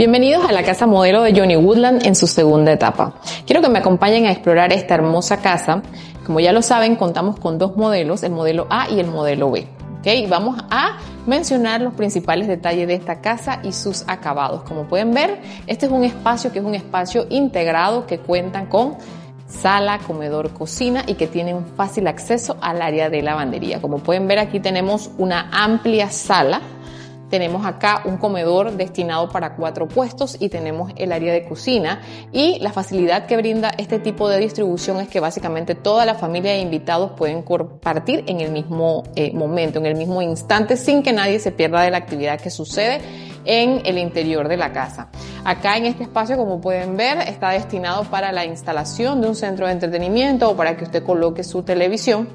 Bienvenidos a la casa modelo de Johnny Woodland en su segunda etapa. Quiero que me acompañen a explorar esta hermosa casa. Como ya lo saben, contamos con dos modelos, el modelo A y el modelo B. ¿Okay? Vamos a mencionar los principales detalles de esta casa y sus acabados. Como pueden ver, este es un espacio que es un espacio integrado que cuenta con sala, comedor, cocina y que tiene un fácil acceso al área de lavandería. Como pueden ver, aquí tenemos una amplia sala. Tenemos acá un comedor destinado para 4 puestos y tenemos el área de cocina, y la facilidad que brinda este tipo de distribución es que básicamente toda la familia de invitados pueden compartir en el mismo momento, en el mismo instante, sin que nadie se pierda de la actividad que sucede en el interior de la casa. Acá en este espacio, como pueden ver, está destinado para la instalación de un centro de entretenimiento o para que usted coloque su televisión.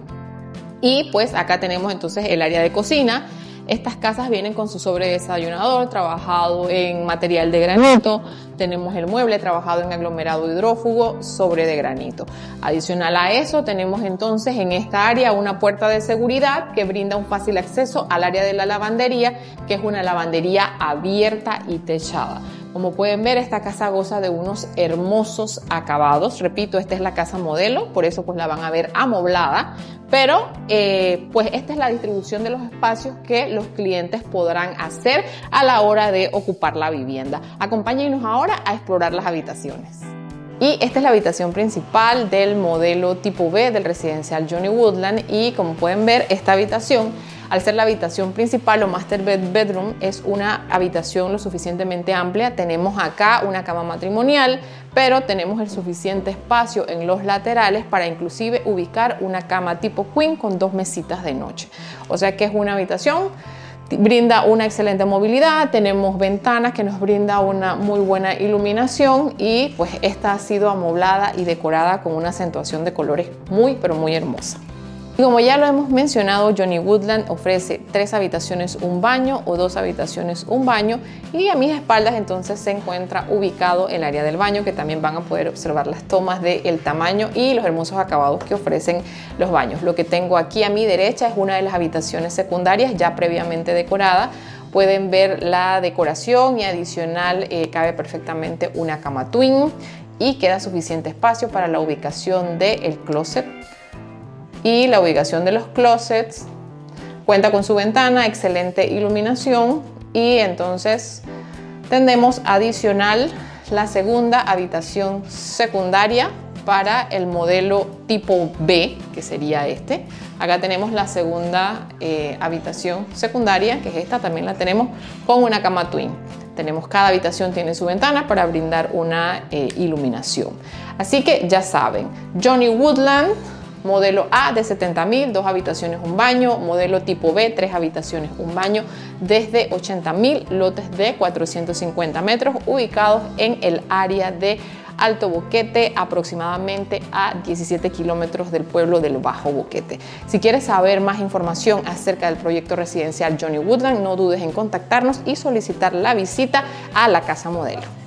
Y pues acá tenemos entonces el área de cocina. Estas casas vienen con su sobredesayunador trabajado en material de granito. Tenemos el mueble trabajado en aglomerado hidrófugo sobre de granito. Adicional a eso, tenemos entonces en esta área una puerta de seguridad que brinda un fácil acceso al área de la lavandería, que es una lavandería abierta y techada. Como pueden ver, esta casa goza de unos hermosos acabados. Repito, esta es la casa modelo, por eso pues la van a ver amoblada. Pero pues esta es la distribución de los espacios que los clientes podrán hacer a la hora de ocupar la vivienda. Acompáñenos ahora a explorar las habitaciones. Y esta es la habitación principal del modelo tipo B del residencial Johnny Woodland, y como pueden ver, esta habitación, al ser la habitación principal o master bedroom, es una habitación lo suficientemente amplia. Tenemos acá una cama matrimonial, pero tenemos el suficiente espacio en los laterales para inclusive ubicar una cama tipo queen con 2 mesitas de noche. O sea que es una habitación, brinda una excelente movilidad, tenemos ventanas que nos brinda una muy buena iluminación, y pues esta ha sido amoblada y decorada con una acentuación de colores muy pero muy hermosa. Y como ya lo hemos mencionado, Johnny Woodland ofrece 3 habitaciones, un baño, o 2 habitaciones, un baño, y a mis espaldas entonces se encuentra ubicado el área del baño, que también van a poder observar las tomas del tamaño y los hermosos acabados que ofrecen los baños. Lo que tengo aquí a mi derecha es una de las habitaciones secundarias ya previamente decorada. Pueden ver la decoración y adicional cabe perfectamente una cama twin y queda suficiente espacio para la ubicación del closet. Y la ubicación de los closets cuenta con su ventana, excelente iluminación, y entonces tenemos adicional la segunda habitación secundaria para el modelo tipo B, que sería este. Acá tenemos la segunda habitación secundaria, que es esta, también la tenemos con una cama twin. Cada habitación tiene su ventana para brindar una iluminación. Así que ya saben, Johnny Woodland modelo A de 70.000, 2 habitaciones, un baño. Modelo tipo B, 3 habitaciones, un baño, desde 80.000, lotes de 450 metros, ubicados en el área de Alto Boquete, aproximadamente a 17 kilómetros del pueblo del Bajo Boquete. Si quieres saber más información acerca del proyecto residencial Johnny Woodland, no dudes en contactarnos y solicitar la visita a la casa modelo.